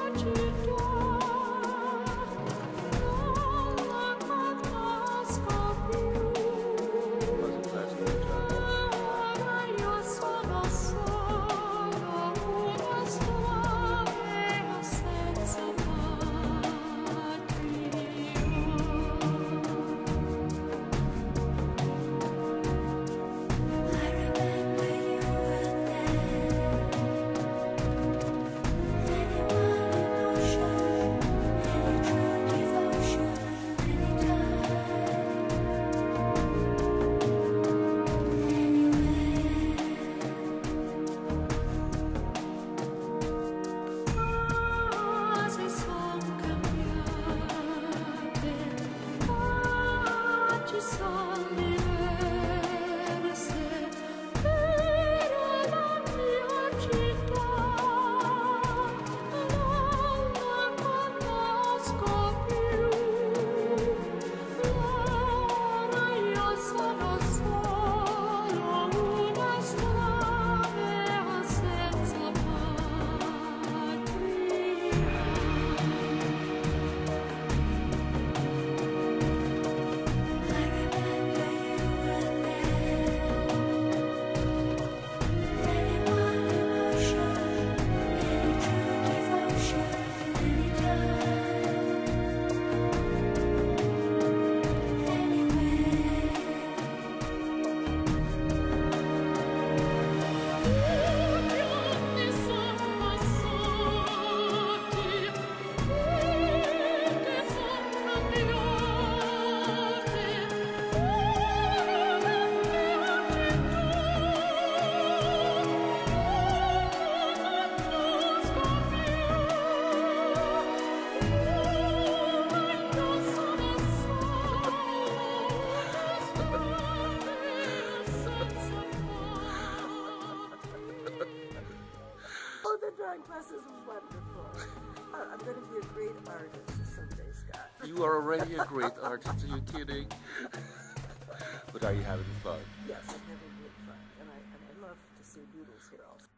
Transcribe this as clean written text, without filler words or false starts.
Oh, the drawing classes were wonderful. I'm going to be a great artist someday, Scott. You are already a great artist, are you kidding? But are you having fun? Yes, I'm having great fun. And I love to see Doodles here also.